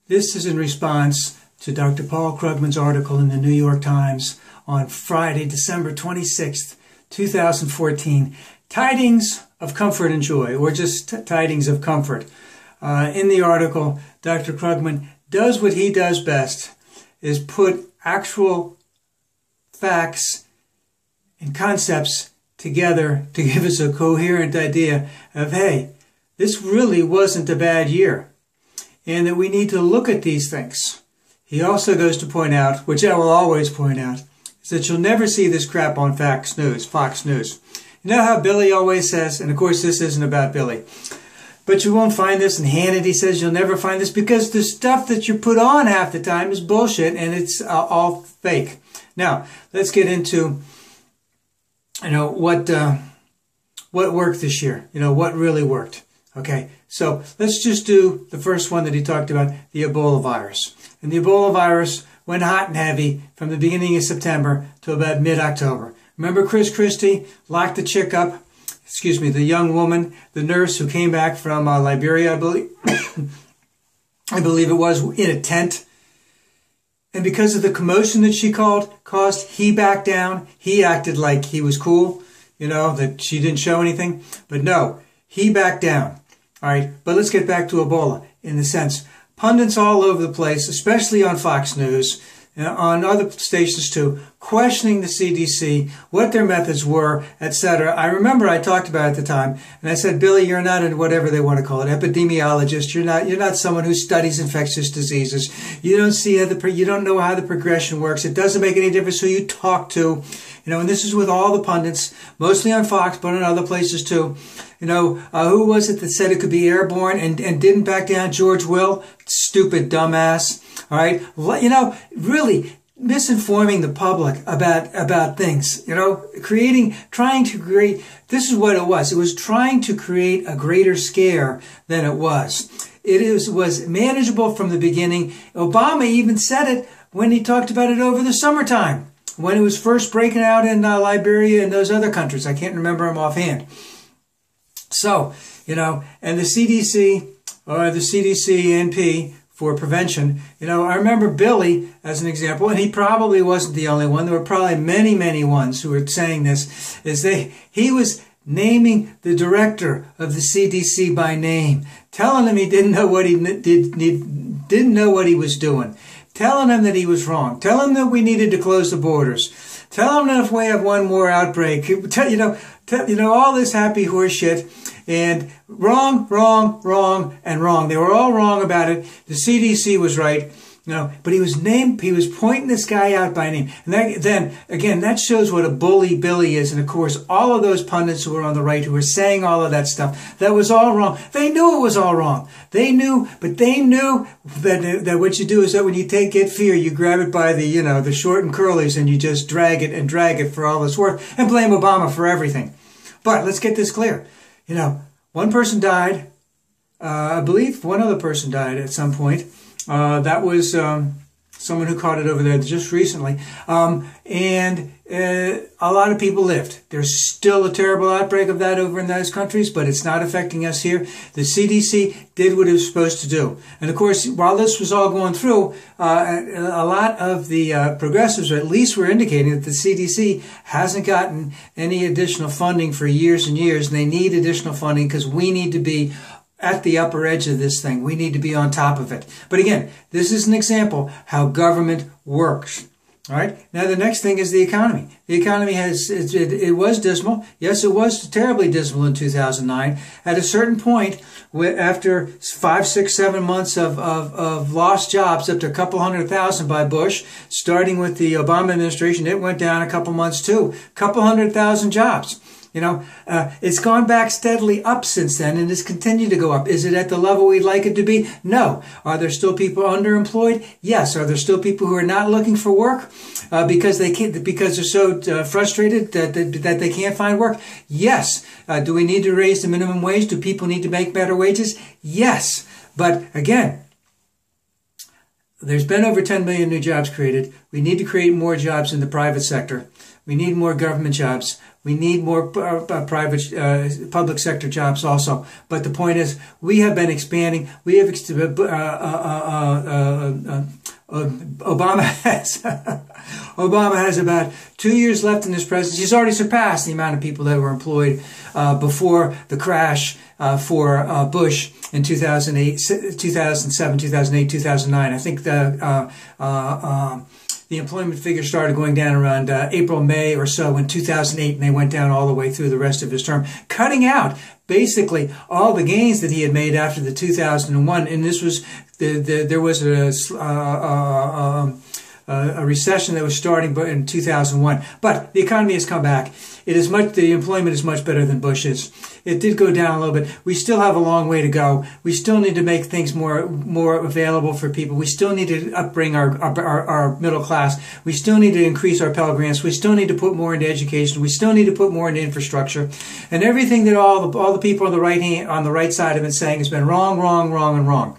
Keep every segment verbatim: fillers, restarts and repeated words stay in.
This is in response to Doctor Paul Krugman's article in the New York Times on Friday, December twenty-sixth, two thousand fourteen, Tidings of Comfort and Joy, or just t- Tidings of Comfort. Uh, in the article, Doctor Krugman does what he does best, is put actual facts and concepts together to give us a coherent idea of, hey, this really wasn't a bad year, and that we need to look at these things. He also goes to point out, which I will always point out, is that you'll never see this crap on Fox News. Fox News. You know how Billy always says, and of course this isn't about Billy, but you won't find this, and Hannity says you'll never find this, because the stuff that you put on half the time is bullshit, and it's uh, all fake. Now, let's get into, you know, what uh, what worked this year. You know, what really worked. Okay, so let's just do the first one that he talked about, the Ebola virus. And the Ebola virus went hot and heavy from the beginning of September to about mid-October. Remember Chris Christie locked the chick up, excuse me, the young woman, the nurse who came back from uh, Liberia, I believe, I believe it was, in a tent. And because of the commotion that she called, caused, he backed down. He acted like he was cool, you know, that she didn't show anything. But no, he backed down. All right, but let's get back to Ebola in the sense, pundits all over the place, especially on Fox News, and on other stations too, questioning the C D C, what their methods were, et cetera. I remember I talked about it at the time, and I said, Billy, you're not a whatever they want to call it, epidemiologist. You're not. You're not someone who studies infectious diseases. You don't see how the. You don't know how the progression works. It doesn't make any difference who you talk to. You know, and this is with all the pundits, mostly on Fox, but on other places too. You know, uh, who was it that said it could be airborne and, and didn't back down? George Will? Stupid dumbass. All right. You know, really misinforming the public about, about things, you know, creating, trying to create, this is what it was. It was trying to create a greater scare than it was. It is, was manageable from the beginning. Obama even said it when he talked about it over the summertime, when it was first breaking out in uh, Liberia and those other countries. I can't remember them offhand. So, you know, and the C D C, or the C D C N P for prevention, you know, I remember Billy as an example, and he probably wasn't the only one. There were probably many, many ones who were saying this, is they, he was naming the director of the C D C by name, telling him he didn't know what he did, he didn't know what he was doing, telling him that he was wrong, telling him that we needed to close the borders, tell him that if we have one more outbreak, you know, you know, all this happy horse shit, and wrong, wrong, wrong, and wrong. They were all wrong about it. The C D C was right, you know, but he was named, he was pointing this guy out by name. And that, then, again, that shows what a bully Billy is. And of course, all of those pundits who were on the right, who were saying all of that stuff, that was all wrong. They knew it was all wrong. They knew, but they knew that, that what you do is that when you take, get fear, you grab it by the, you know, the short and curlies, and you just drag it and drag it for all it's worth and blame Obama for everything. But let's get this clear. You know, one person died. Uh, I believe one other person died at some point. Uh, that was um, someone who caught it over there just recently. Um, and uh, a lot of people lived. There's still a terrible outbreak of that over in those countries, but it's not affecting us here. The C D C did what it was supposed to do. And of course, while this was all going through, uh, a lot of the uh, progressives, or at least were indicating that the C D C hasn't gotten any additional funding for years and years, and they need additional funding because we need to be at the upper edge of this thing. We need to be on top of it. But again, this is an example how government works. All right. Now, the next thing is the economy. The economy has, it, it, it was dismal. Yes, it was terribly dismal in two thousand nine. At a certain point, after five, six, seven months of, of, of lost jobs, up to a couple hundred thousand by Bush, starting with the Obama administration, it went down a couple months too. A couple hundred thousand jobs. You know, uh, it's gone back steadily up since then, and it's continued to go up. Is it at the level we'd like it to be? No. Are there still people underemployed? Yes. Are there still people who are not looking for work uh, because they can't, because they're so uh, frustrated that, that that they can't find work? Yes. Uh, do we need to raise the minimum wage? Do people need to make better wages? Yes. But again, there's been over ten million new jobs created. We need to create more jobs in the private sector. We need more government jobs. We need more uh, private, uh, public sector jobs also. But the point is, we have been expanding. We have, uh, uh, uh, uh, uh, uh, Obama has, Obama has about two years left in his presidency. He's already surpassed the amount of people that were employed uh, before the crash uh, for uh, Bush in two thousand eight, two thousand seven, two thousand eight, two thousand nine. I think the uh, uh, uh, the employment figures started going down around uh, April, May or so in two thousand eight, and they went down all the way through the rest of his term, cutting out basically all the gains that he had made after the two thousand one. And this was the, the there was a uh, uh, uh, a recession that was starting in two thousand one. But the economy has come back. It is much, the employment is much better than Bush's. It did go down a little bit. We still have a long way to go. We still need to make things more, more available for people. We still need to upbring our, our, our middle class. We still need to increase our Pell Grants. We still need to put more into education. We still need to put more into infrastructure. And everything that all the, all the people on the right hand, on the right side have been saying has been wrong, wrong, wrong, and wrong.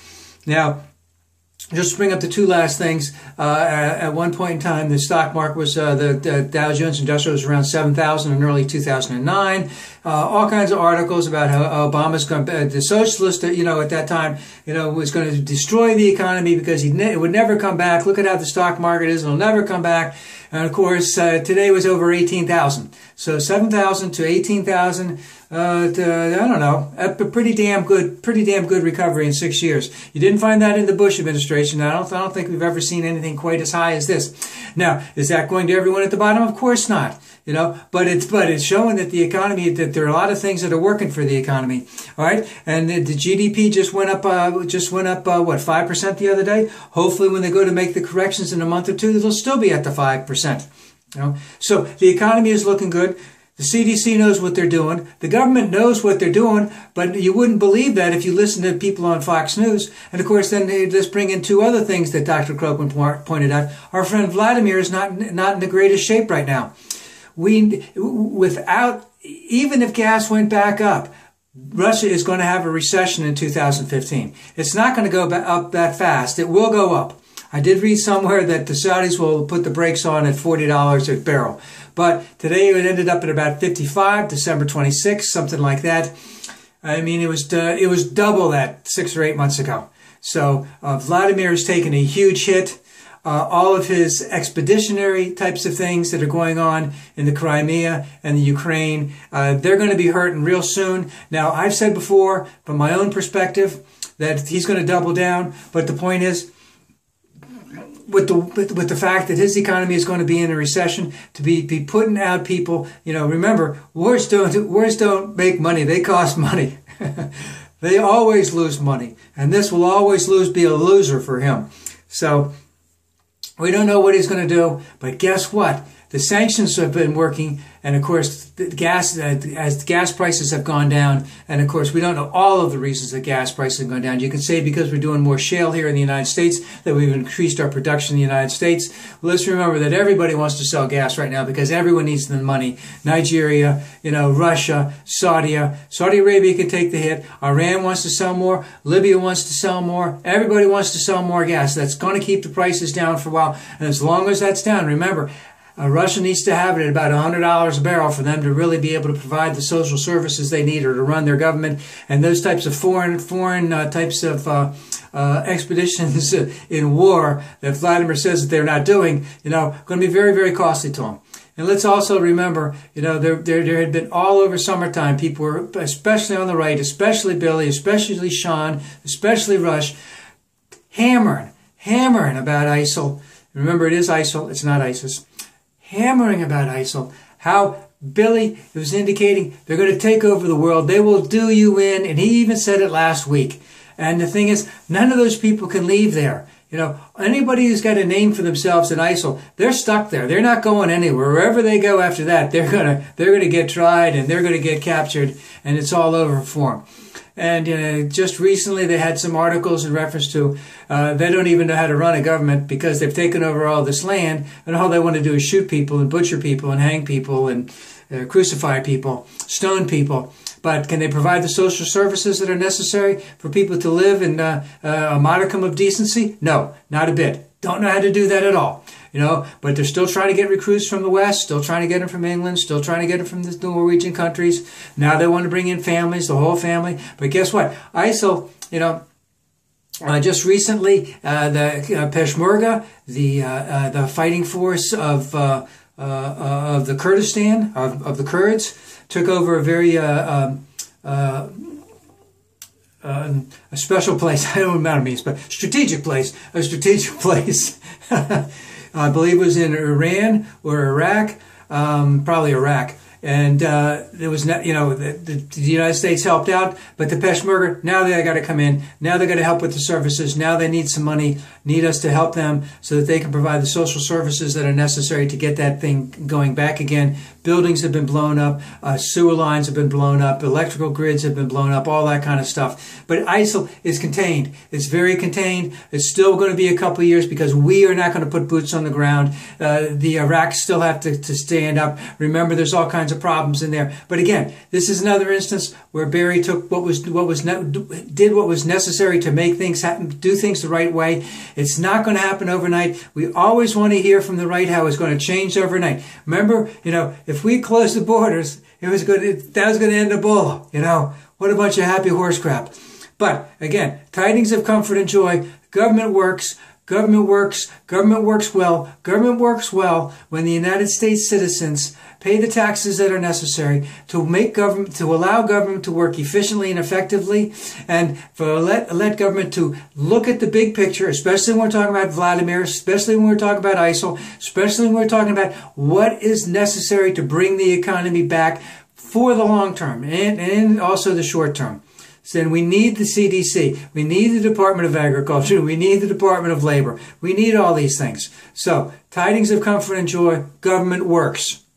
Now, just to bring up the two last things, uh, at one point in time, the stock market was, uh, the, the Dow Jones Industrial was around seven thousand in early two thousand nine. Uh, all kinds of articles about how Obama's going to, the socialist, you know, at that time, you know, was going to destroy the economy because he ne- it would never come back. Look at how the stock market is. It'll never come back. And of course, uh, today was over eighteen thousand. So seven thousand to eighteen thousand. Uh, to, I don't know, a pretty damn good, pretty damn good recovery in six years. You didn't find that in the Bush administration. I don't, I don't think we've ever seen anything quite as high as this. Now, is that going to everyone at the bottom? Of course not. You know, but it's, but it's showing that the economy, that there are a lot of things that are working for the economy. All right. And the, the G D P just went up, uh, just went up, uh, what, five percent the other day? Hopefully when they go to make the corrections in a month or two, it'll still be at the five percent. You know, so the economy is looking good. The C D C knows what they're doing. The government knows what they're doing, but you wouldn't believe that if you listen to people on Fox News. And of course, then they just bring in two other things that Doctor Krugman pointed out. Our friend Vladimir is not, not in the greatest shape right now. We, without, even if gas went back up, Russia is going to have a recession in two thousand fifteen. It's not going to go up that fast. It will go up. I did read somewhere that the Saudis will put the brakes on at forty dollars a barrel. But today it ended up at about fifty-five, December twenty-sixth, something like that. I mean, it was uh, it was double that six or eight months ago. So uh, Vladimir has taken a huge hit. Uh, all of his expeditionary types of things that are going on in the Crimea and the Ukraine, uh, they're going to be hurting real soon. Now, I've said before, from my own perspective, that he's going to double down. But the point is, with the with, with the fact that his economy is going to be in a recession, to be be putting out people, you know, remember, wars don't wars don't make money; they cost money. They always lose money, and this will always lose be a loser for him. So we don't know what he's going to do, but guess what? The sanctions have been working, and of course, the gas uh, as the gas prices have gone down, and of course, we don't know all of the reasons that gas prices have gone down. You can say because we're doing more shale here in the United States that we've increased our production in the United States. Well, let's remember that everybody wants to sell gas right now because everyone needs the money. Nigeria, you know, Russia, Saudi, Saudi Arabia can take the hit. Iran wants to sell more. Libya wants to sell more. Everybody wants to sell more gas. That's going to keep the prices down for a while, and as long as that's down, remember, Uh, Russia needs to have it at about one hundred dollars a barrel for them to really be able to provide the social services they need or to run their government. And those types of foreign foreign uh, types of uh, uh, expeditions in war that Vladimir says that they're not doing, you know, going to be very, very costly to them. And let's also remember, you know, there, there, there had been all over summertime, people were, especially on the right, especially Billy, especially Sean, especially Rush, hammering, hammering about ISIL. Remember, it is ISIL, it's not ISIS. Hammering about ISIL, how Billy was indicating they're going to take over the world, they will do you in, and he even said it last week. And the thing is, none of those people can leave there. You know, anybody who's got a name for themselves in ISIL, they're stuck there. They're not going anywhere. Wherever they go after that, they're gonna they're gonna get tried and they're gonna get captured, and it's all over for them. And uh, just recently they had some articles in reference to uh, they don't even know how to run a government because they've taken over all this land, and all they want to do is shoot people and butcher people and hang people and uh, crucify people, stone people. But can they provide the social services that are necessary for people to live in uh, uh, a modicum of decency? No, not a bit. Don't know how to do that at all. you know, but they're still trying to get recruits from the West, still trying to get them from England, still trying to get them from the Norwegian countries. Now they want to bring in families, the whole family. But guess what? ISIL, you know, uh, just recently, uh, the uh, Peshmerga, the uh, uh, the fighting force of uh, uh, uh, of the Kurdistan, of, of the Kurds, took over a very uh, um, uh, uh, a special place. I don't know what it means, but strategic place, a strategic place. I believe it was in Iran or Iraq, um, probably Iraq. And uh, there was, not, you know, the, the, the United States helped out, but the Peshmerga, now they got to come in. Now they got to help with the services. Now they need some money, need us to help them so that they can provide the social services that are necessary to get that thing going back again. Buildings have been blown up, uh, sewer lines have been blown up, electrical grids have been blown up, all that kind of stuff. But ISIL is contained. It's very contained. It's still going to be a couple of years because we are not going to put boots on the ground. Uh, the Iraqs still have to, to stand up. Remember, there's all kinds of problems in there. But again, this is another instance where Barry took what was what was did what was necessary to make things happen, do things the right way. It's not going to happen overnight. We always want to hear from the right how it's going to change overnight. Remember, you know, if we closed the borders, it was going to, that was going to end Ebola. You know, what a bunch of happy horse crap. But again, tidings of comfort and joy. Government works. Government works. Government works well. Government works well when the United States citizens pay the taxes that are necessary to make government, to allow government to work efficiently and effectively, and for let let government to look at the big picture, especially when we're talking about Vladimir, especially when we're talking about ISIL, especially when we're talking about what is necessary to bring the economy back for the long term and, and also the short term. So then we need the C D C, we need the Department of Agriculture, we need the Department of Labor, we need all these things. So, tidings of comfort and joy, government works.